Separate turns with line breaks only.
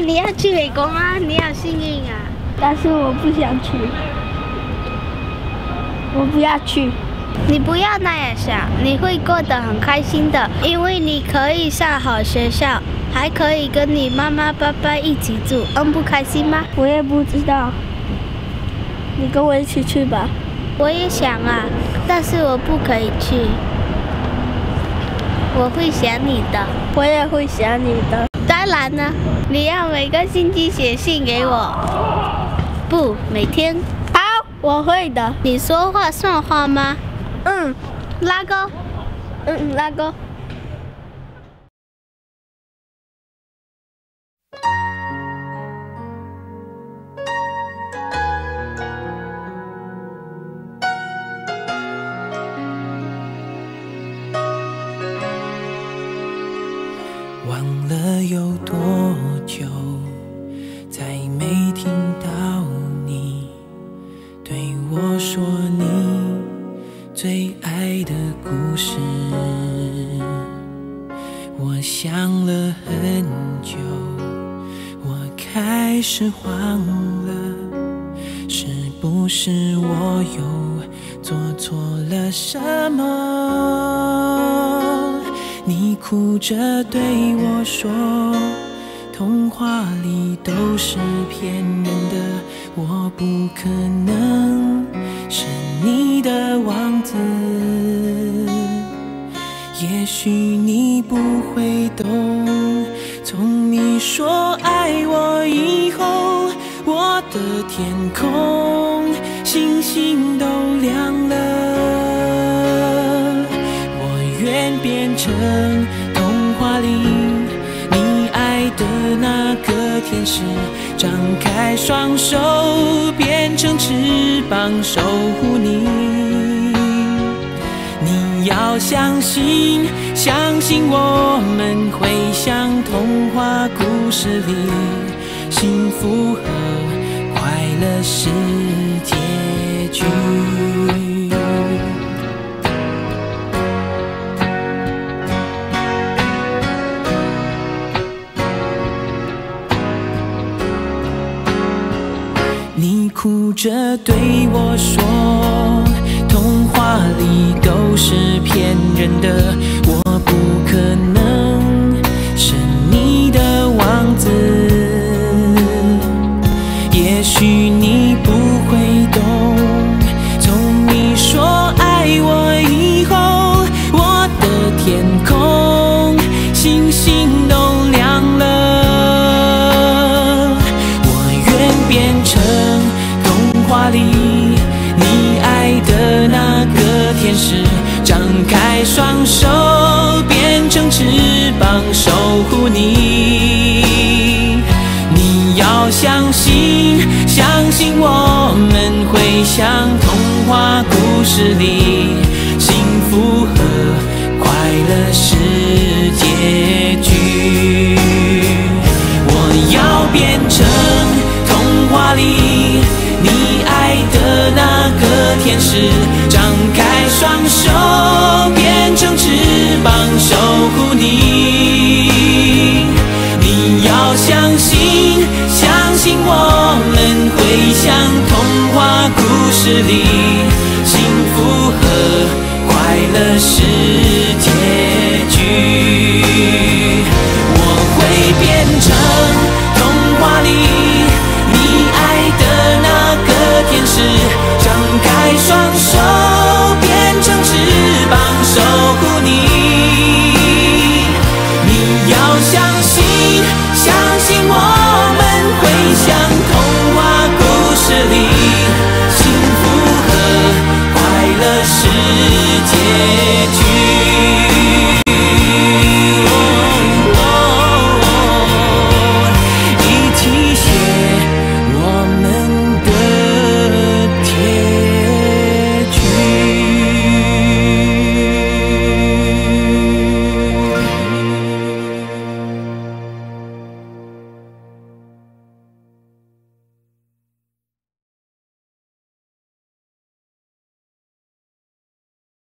你要去美国吗？你好幸运啊！
但是我不想去，我不要去。
你不要那样想，你会过得很开心的，因为你可以上好学校，还可以跟你妈妈、爸爸一起住，不开心吗？
我也不知道，你跟我一起去吧。
我也想啊，但是我不可以去，我会想你的。
我也会想你的。
当然呢，你要每个星期写信给我，不，每天。
好，我会的。
你说话算话吗？
嗯，
拉钩。
拉钩。
忘了有多久，再没听到你对我说你最爱的故事。我想了很久，我开始忘了，是不是我又做错了什么？你哭着对我说，童话里都是骗人的，我不可能是你的王子。也许你不会懂，从你说爱我以后，我的天空星星都亮了。我愿变成童话里你爱的那个天使，张开双手变成翅膀守护你。你要相信，相信我们会像童话故事里，幸福和快乐是结局。你哭着对我说，童话里都是骗人的，我不可能是你的王子。也许你不会懂，从你说爱我以后，我的天空星星都亮了。我愿变成童话里你爱的那个天使，张开双手变成翅膀守护你。你要相信，相信我们会像童话故事里，幸福和快乐是结局。我要变成童话里你爱的那个天使，张开双手